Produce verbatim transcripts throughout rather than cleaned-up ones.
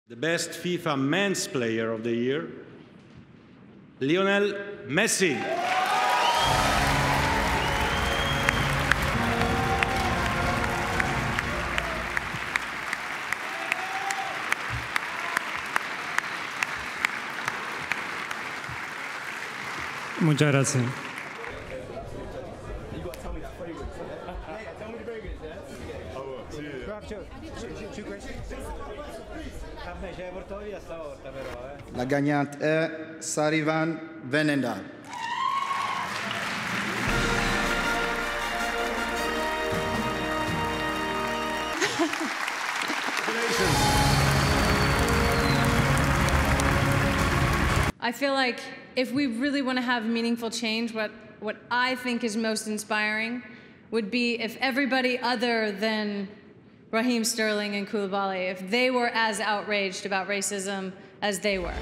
The best FIFA men's player of the year, Lionel Messi. Muchas gracias. La gagnante est Sarivan Venenda. I feel like if we really want to have meaningful change, what, what I think is most inspiring would be if everybody other than Raheem Sterling and Koulibaly, if they were as outraged about racism as they were.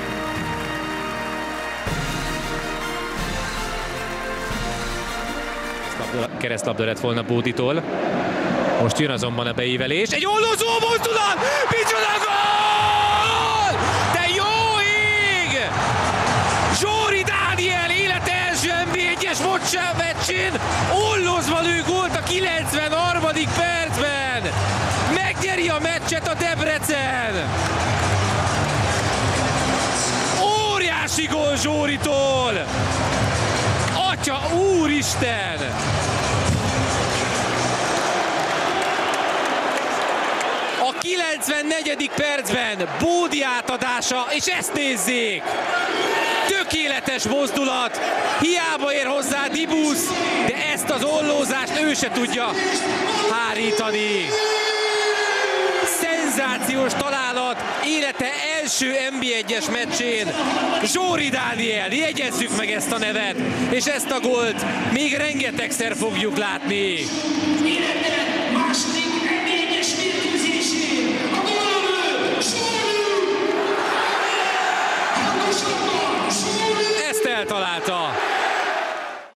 Keresztlabda lett volna Bóditól. Most jön azonban a beívelés. Egy ollózó mozdulat! Micsoda gól! De jó ég! Zsóri Dániel élet első en bé egyes meccsén ollózva lő gólt a kilencvenharmadik percben! Megnyeri a meccset a Debrecen! Óriási gól Zsóritól! Atya úristen! A kilencvennegyedik percben Bódi átadása, és ezt nézzék! Tökéletes mozdulat, hiába ér hozzá Dibusz, de ezt az ollózást ő se tudja hárítani. Szenzációs találat élete első en bé egyes meccsén. Zsóri Dániel, jegyezzük meg ezt a nevet, és ezt a gólt még rengetegszer fogjuk látni.